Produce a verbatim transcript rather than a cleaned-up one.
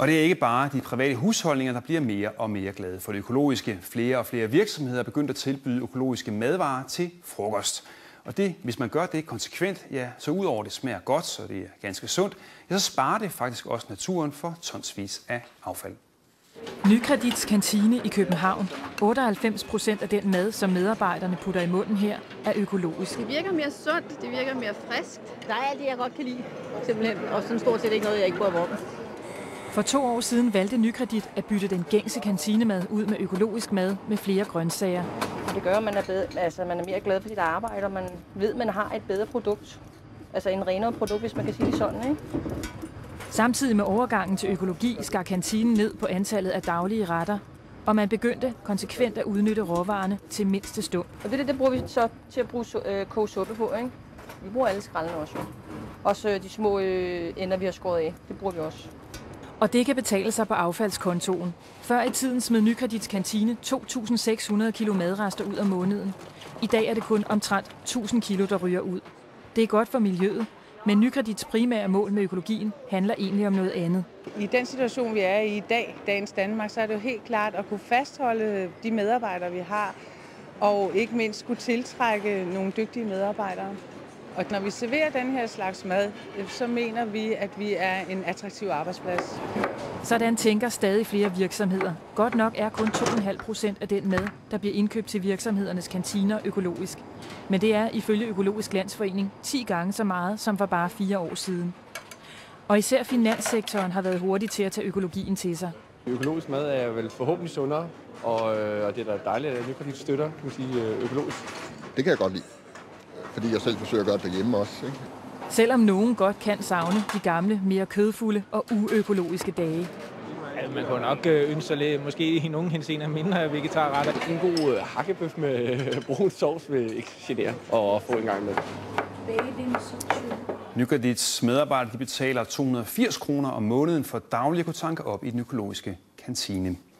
Og det er ikke bare de private husholdninger, der bliver mere og mere glade for det økologiske. Flere og flere virksomheder er begyndt at tilbyde økologiske madvarer til frokost. Og det, hvis man gør det konsekvent, ja, så udover det smager godt, så det er ganske sundt, ja, så sparer det faktisk også naturen for tonsvis af affald. Nykredits kantine i København. otteoghalvfems procent af den mad, som medarbejderne putter i munden her, er økologisk. Det virker mere sundt, det virker mere friskt. Der er alt det, jeg godt kan lide, simpelthen. Og sådan stort set ikke noget, jeg ikke bryder mig om. For to år siden valgte Nykredit at bytte den gængse kantinemad ud med økologisk mad med flere grøntsager. Det gør, at man er, bedre, altså, man er mere glad for sit arbejde, og man ved, at man har et bedre produkt. Altså en renere produkt, hvis man kan sige det sådan, ikke? Samtidig med overgangen til økologi skar kantinen ned på antallet af daglige retter, og man begyndte konsekvent at udnytte råvarerne til mindste stund. Og det, det bruger vi så til at bruge øh, koge suppe på, ikke? Vi bruger alle skraldene også, jo. Også de små øh, ender, vi har skåret af, det bruger vi også. Og det kan betale sig på affaldskontoen. Før i tiden smed Nykredits kantine to tusind seks hundrede kilo madrester ud om måneden. I dag er det kun omtrent tusind kilo, der ryger ud. Det er godt for miljøet, men Nykredits primære mål med økologien handler egentlig om noget andet. I den situation, vi er i i dag, dagens Danmark, så er det jo helt klart at kunne fastholde de medarbejdere, vi har, og ikke mindst kunne tiltrække nogle dygtige medarbejdere. Og når vi serverer den her slags mad, så mener vi, at vi er en attraktiv arbejdsplads. Sådan tænker stadig flere virksomheder. Godt nok er kun to komma fem procent af den mad, der bliver indkøbt til virksomhedernes kantiner, økologisk. Men det er ifølge Økologisk Landsforening ti gange så meget som for bare fire år siden. Og især finanssektoren har været hurtig til at tage økologien til sig. Økologisk mad er vel forhåbentlig sundere, og, øh, og det er da dejligt, at Nykredit støtter, kan man sige, økologisk. Det kan jeg godt lide, fordi jeg selv forsøger at gøre det derhjemme også, ikke? Selvom nogen godt kan savne de gamle, mere kødfulde og uøkologiske dage. Ja, man kunne nok ønske sig lidt, måske i nogle henseender mindre vegetarretter. En god hakkebøf med brun sovs vil ikke genere og få en gang med. Nykredits medarbejdere de betaler to hundrede og firs kroner om måneden for daglige at kunne tanke op i den økologiske kantine.